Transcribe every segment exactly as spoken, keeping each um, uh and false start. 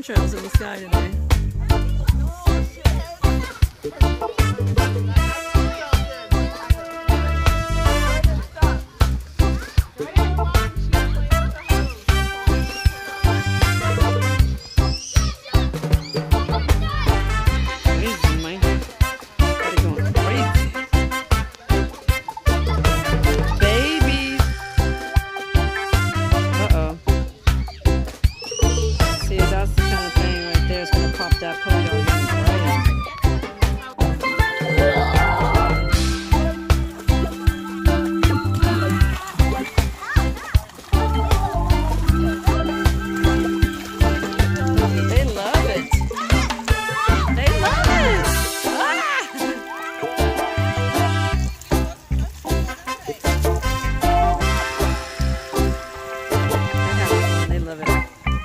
chemtrails in the sky today. That polio in the brain. They love it. They love it. Ah! They love it.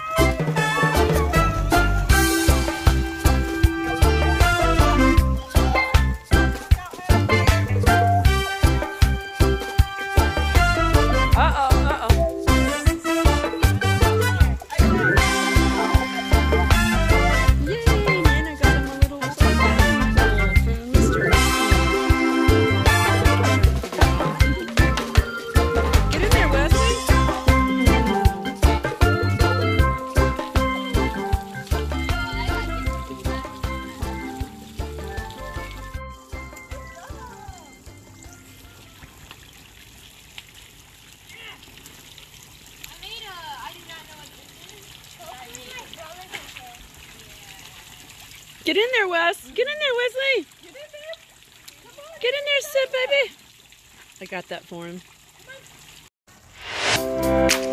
Get in there, Wes. Get in there, Wesley. Get in there. Come on. Get in there, sit, baby. I got that for him.